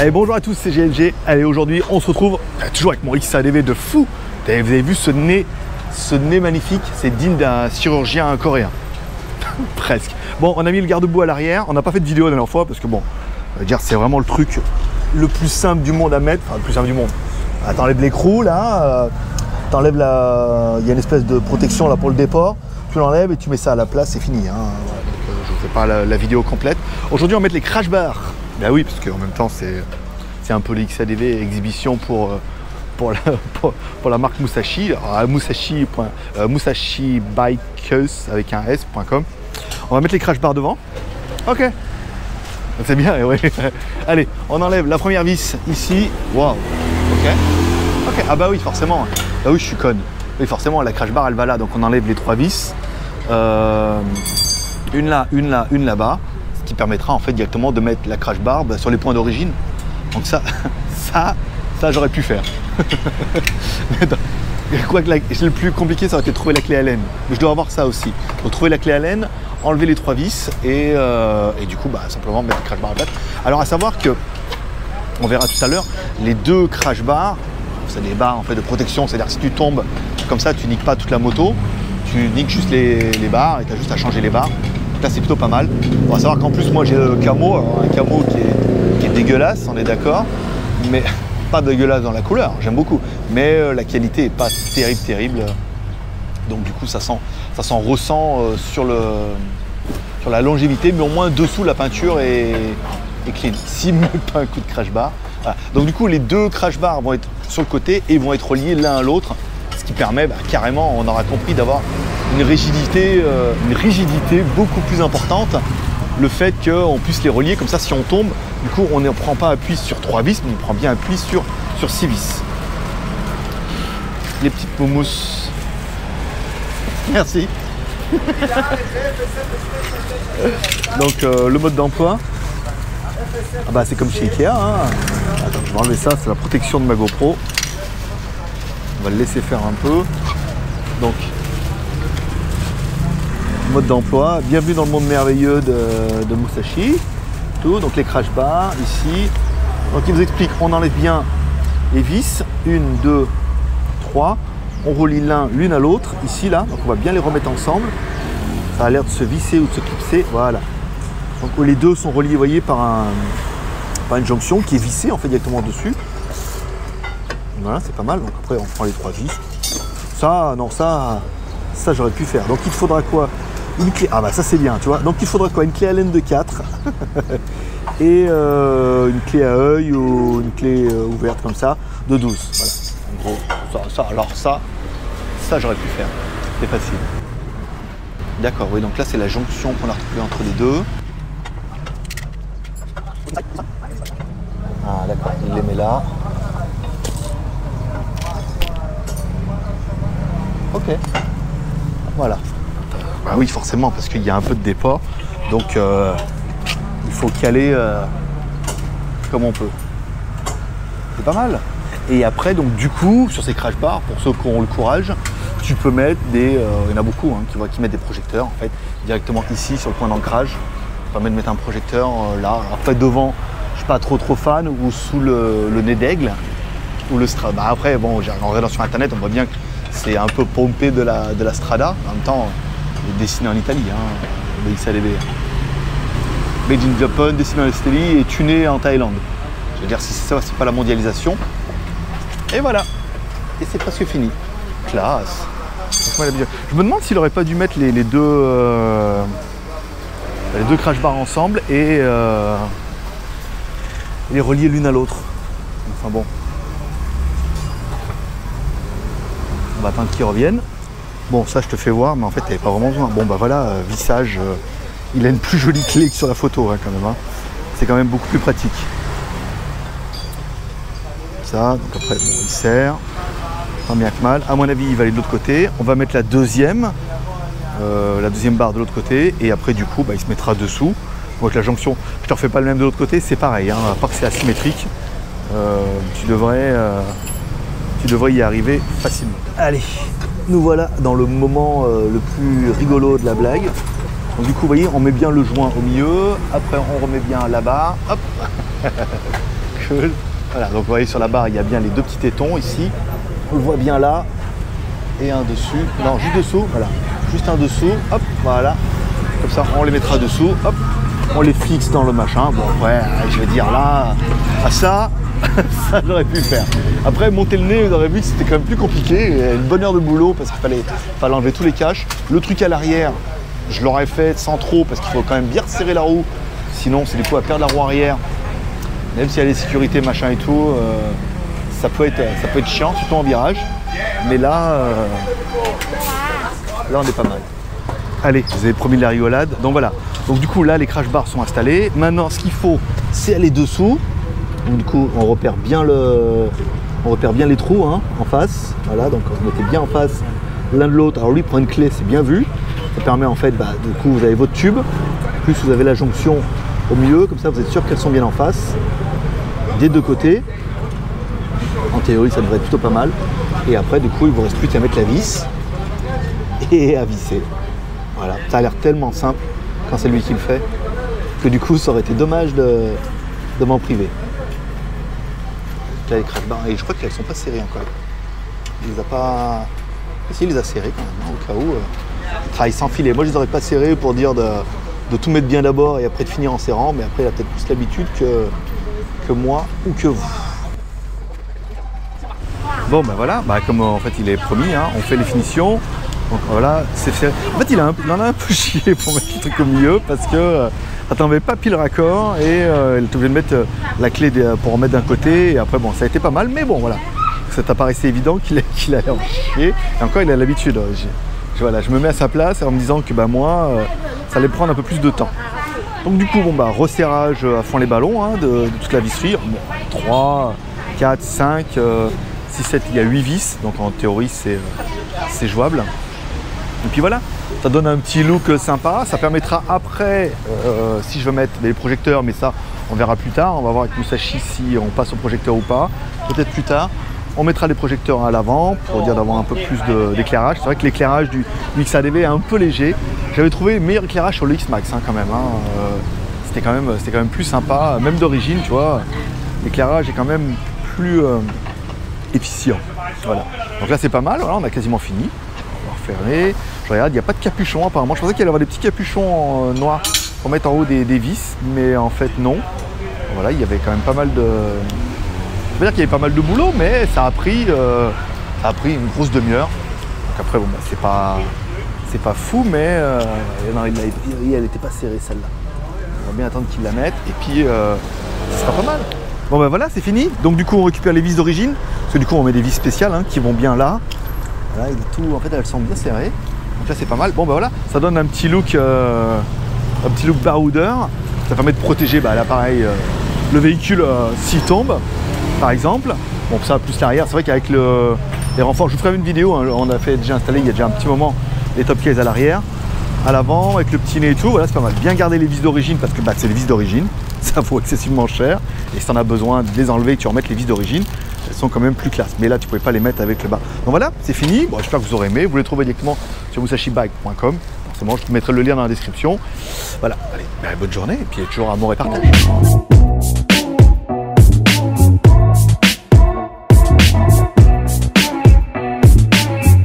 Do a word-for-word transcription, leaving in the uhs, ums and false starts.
Allez, bonjour à tous, c'est G L G. Allez, aujourd'hui, on se retrouve toujours avec mon X A D V de fou. Vous avez vu ce nez, ce nez magnifique, c'est digne d'un chirurgien coréen. Presque. Bon, on a mis le garde-boue à l'arrière. On n'a pas fait de vidéo la dernière fois parce que bon, on va dire c'est vraiment le truc le plus simple du monde à mettre. Enfin, le plus simple du monde. Ah, t'enlèves l'écrou là, euh, t'enlèves la. Il y a une espèce de protection là pour le déport. Tu l'enlèves et tu mets ça à la place, c'est fini. Hein. Voilà, donc, euh, je ne fais pas la, la vidéo complète. Aujourd'hui, on va mettre les crash bars. Ben oui, parce qu'en même temps, c'est un peu l'X A D V exhibition pour, pour, la, pour, pour la marque Musashi. Alors, Musashi, euh, Musashi Bikes avec un S point com. On va mettre les crash bars devant. Ok. C'est bien, oui. Allez, on enlève la première vis ici. Waouh. Ok. Ok. Ah bah oui, forcément. Ah oui, je suis conne. Oui, forcément, la crash bar, elle va là. Donc on enlève les trois vis. Euh, une là, une là, une là-bas. Ce qui permettra en fait directement de mettre la crash bar bah, sur les points d'origine. Donc ça, ça, ça j'aurais pu faire. Quoique le plus compliqué, ça aurait été de trouver la clé Allen. Mais je dois avoir ça aussi. Donc trouver la clé Allen, enlever les trois vis et, euh, et du coup, bah, simplement mettre le crash bar à plat. Alors à savoir que, on verra tout à l'heure, les deux crash bars, c'est des barres en fait de protection. C'est-à-dire que si tu tombes comme ça, tu niques pas toute la moto, tu niques juste les, les barres et tu as juste à changer les barres. Là, c'est plutôt pas mal. On va savoir qu'en plus, moi, j'ai le camo, alors, un camo qui est, qui est dégueulasse, on est d'accord, mais pas dégueulasse dans la couleur, j'aime beaucoup, mais euh, la qualité n'est pas terrible, terrible. Donc du coup, ça s'en ça s'en ressent euh, sur, le, sur la longévité, mais au moins dessous, la peinture est, est clean. S'il ne met pas un coup de crash bar. Voilà. Donc du coup, les deux crash bars vont être sur le côté et vont être reliés l'un à l'autre, ce qui permet bah, carrément, on aura compris, d'avoir une rigidité, euh, une rigidité beaucoup plus importante. Le fait qu'on puisse les relier, comme ça si on tombe, du coup on ne prend pas appui sur trois vis, mais on prend bien appui sur, sur six vis. Les petites moumous. Merci. Donc euh, le mode d'emploi, ah bah, c'est comme chez Ikea. Hein. Attends, je vais enlever ça, c'est la protection de ma GoPro. On va le laisser faire un peu. Donc, mode d'emploi, bienvenue dans le monde merveilleux de, de Musashi. Tout, donc les crash bars ici. Donc il nous explique, on enlève bien les vis, une, deux, trois. On relie l'un l'une à l'autre, ici là, donc on va bien les remettre ensemble. Ça a l'air de se visser ou de se clipser, voilà. Donc les deux sont reliés, vous voyez, par, un, par une jonction qui est vissée en fait directement dessus. Voilà, c'est pas mal. Donc après on prend les trois vis. Ça, non, ça, ça j'aurais pu faire. Donc il faudra quoi? Une clé, ah bah ça c'est bien, tu vois. Donc il faudra quoi? Une clé Allen de quatre et euh, une clé à œil ou une clé euh, ouverte comme ça de douze. Voilà. En gros, ça, ça alors ça, ça j'aurais pu faire. C'est facile. D'accord, oui, donc là c'est la jonction qu'on a retrouvée entre les deux. Ah d'accord, il les met là. Ok. Voilà. Bah oui, forcément, parce qu'il y a un peu de déport, donc euh, il faut caler euh, comme on peut. C'est pas mal. Et après, donc du coup, sur ces crash bars, pour ceux qui ont le courage, tu peux mettre des, euh, il y en a beaucoup hein, qui, qui mettent des projecteurs en fait directement ici sur le point d'ancrage. Ça permet de mettre un projecteur euh, là. Après devant, je suis pas trop trop fan, ou sous le, le nez d'aigle ou le Strada. Bah, après, bon, j'ai regardé sur internet, on voit bien que c'est un peu pompé de la, de la Strada. En même temps, dessiné en Italie, hein, le X A D V. Made in Japan, dessiné en Italie et tuné en Thaïlande. Je veux dire, si ça, c'est pas la mondialisation. Et voilà. Et c'est presque fini. Classe. Je me demande s'il aurait pas dû mettre les, les deux euh, les deux crash bars ensemble et euh, les relier l'une à l'autre. Enfin bon. On va attendre qu'ils reviennent. Bon, ça je te fais voir, mais en fait, t'avais pas vraiment besoin. Bon, bah voilà, euh, vissage, euh, il a une plus jolie clé que sur la photo, hein, quand même. Hein. C'est quand même beaucoup plus pratique. Ça, donc après, bon, il serre, tant bien que mal. À mon avis, il va aller de l'autre côté. On va mettre la deuxième, euh, la deuxième barre de l'autre côté, et après, du coup, bah, il se mettra dessous. Donc la jonction, je te refais pas le même de l'autre côté, c'est pareil, hein, à part que c'est asymétrique. Euh, tu devrais, euh, tu devrais y arriver facilement. Allez. Nous voilà dans le moment euh, le plus rigolo de la blague. Donc du coup, vous voyez, on met bien le joint au milieu. Après, on remet bien la barre. Hop. cool. Voilà, donc vous voyez sur la barre, il y a bien les deux petits tétons ici. On le voit bien là. Et un dessus. Non, juste dessous, voilà. Juste un dessous, hop, voilà. Comme ça, on les mettra dessous, hop. On les fixe dans le machin. Bon, après, je vais dire là, à ça, ça j'aurais pu le faire. Après, monter le nez, vous aurez vu que c'était quand même plus compliqué. Une bonne heure de boulot parce qu'il fallait, fallait enlever tous les caches. Le truc à l'arrière, je l'aurais fait sans trop parce qu'il faut quand même bien resserrer la roue. Sinon, c'est du coup à perdre la roue arrière. Même s'il y a les sécurités, machin et tout, euh, ça, peut être, ça peut être chiant, surtout en virage. Mais là, euh, là, on est pas mal. Allez, vous avez promis de la rigolade. Donc voilà. Donc du coup, là, les crash bars sont installés. Maintenant, ce qu'il faut, c'est aller dessous. Donc du coup, on repère bien, le, on repère bien les trous hein, en face. Voilà, donc vous mettez bien en face l'un de l'autre. Alors lui, prend une clé, c'est bien vu. Ça permet en fait, bah, du coup, vous avez votre tube. Plus vous avez la jonction au milieu. Comme ça, vous êtes sûr qu'elles sont bien en face. Des deux côtés. En théorie, ça devrait être plutôt pas mal. Et après, du coup, il ne vous reste plus qu'à mettre la vis et à visser. Voilà, ça a l'air tellement simple quand c'est lui qui le fait que du coup, ça aurait été dommage de, de m'en priver. Là, les crash bars, et je crois qu'elles ne sont pas serrées encore. Il les a pas. Si, il les a serrées quand même, hein, au cas où. Euh, il travaille sans filet. Moi, je les aurais pas serrés pour dire de, de tout mettre bien d'abord et après de finir en serrant, mais après, il a peut-être plus l'habitude que, que moi ou que vous. Bon ben voilà, bah, comme en fait il est promis, hein, on fait les finitions. Donc voilà, c'est fait. En fait il, a un, il en a un peu chié pour mettre le truc au milieu parce que euh, ça tombait pas pile raccord et euh, il était obligé de mettre euh, la clé des, pour en mettre d'un côté et après bon ça a été pas mal mais bon voilà. Ça t'apparaissait évident qu'il qu'il allait en chier et encore il a l'habitude. Je, voilà, je me mets à sa place en me disant que bah moi euh, ça allait prendre un peu plus de temps. Donc du coup bon bah resserrage à fond les ballons hein, de, de toute la visserie. Bon, trois, quatre, cinq. Euh, six, sept, il y a huit vis, donc en théorie c'est jouable. Et puis voilà, ça donne un petit look sympa, ça permettra après, euh, si je veux mettre des projecteurs, mais ça on verra plus tard, on va voir avec Musashi si on passe au projecteur ou pas, peut-être plus tard. On mettra les projecteurs à l'avant pour dire d'avoir un peu plus d'éclairage. C'est vrai que l'éclairage du, du X A D V est un peu léger. J'avais trouvé le meilleur éclairage sur le X-Max hein, quand même. Hein. Euh, C'était quand même, c'était quand même plus sympa, même d'origine, tu vois. L'éclairage est quand même plus euh, efficient. Voilà. Donc là c'est pas mal, voilà, on a quasiment fini. On va refermer. Je regarde, il n'y a pas de capuchon apparemment. Je pensais qu'il allait y avoir des petits capuchons euh, noirs pour mettre en haut des, des vis, mais en fait non. Voilà, il y avait quand même pas mal de. Je veux dire qu'il y avait pas mal de boulot, mais ça a pris, euh, ça a pris une grosse demi-heure. Donc après, bon, bah, c'est pas, c'est pas fou, mais euh, non, elle n'était pas serrée celle-là. On va bien attendre qu'il la mette, et puis euh, ce sera pas mal. Bon ben voilà, c'est fini. Donc du coup, on récupère les vis d'origine, parce que du coup, on met des vis spéciales hein, qui vont bien là. Voilà, il est tout, en fait, elles sont bien serrées. Donc là, c'est pas mal. Bon ben voilà, ça donne un petit look, euh, un petit look baroudeur. Ça permet de protéger bah, l'appareil, euh, le véhicule euh, s'il tombe. Par exemple, bon ça plus l'arrière, c'est vrai qu'avec le, les renforts, je vous ferai une vidéo, hein, on a fait déjà installé il y a déjà un petit moment les top case à l'arrière, à l'avant avec le petit nez et tout, voilà c'est pas mal. Bien garder les vis d'origine parce que bah, c'est les vis d'origine, ça vaut excessivement cher et si tu en as besoin de les enlever et que tu remettes les vis d'origine, elles sont quand même plus classe. Mais là tu pouvais pas les mettre avec le bas. Donc voilà, c'est fini, bon, j'espère que vous aurez aimé, vous les trouvez directement sur musashi bike point com, forcément je vous mettrai le lien dans la description. Voilà, allez, bah, bonne journée et puis toujours amour et partage.